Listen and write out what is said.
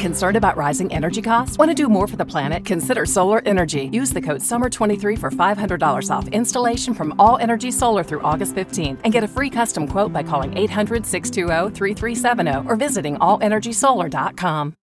Concerned about rising energy costs? Want to do more for the planet? Consider solar energy. Use the code SUMMER23 for $500 off installation from All Energy Solar through August 15th and get a free custom quote by calling 800-620-3370 or visiting allenergysolar.com.